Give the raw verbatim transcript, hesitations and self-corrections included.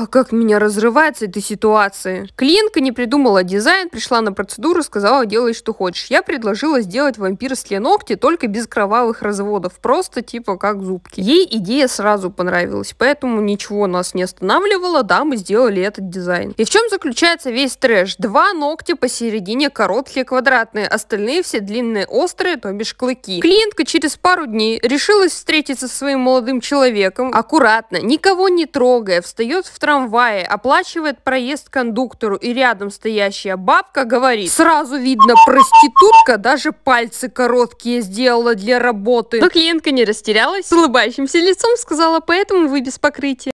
Ах, как меня разрывает с этой ситуации. Клиентка не придумала дизайн, пришла на процедуру, сказала, делай что хочешь. Я предложила сделать вампирские ногти, только без кровавых разводов, просто типа как зубки. Ей идея сразу понравилась, поэтому ничего нас не останавливало, да, мы сделали этот дизайн. И в чем заключается весь трэш? Два ногтя посередине короткие, квадратные, остальные все длинные, острые, то бишь клыки. Клиентка через пару дней решилась встретиться со своим молодым человеком, аккуратно, никого не трогая, встает в трамвае, оплачивает проезд кондуктору, и рядом стоящая бабка говорит: сразу видно, проститутка, даже пальцы короткие сделала для работы. Но клиентка не растерялась, с улыбающимся лицом сказала: поэтому вы без покрытия.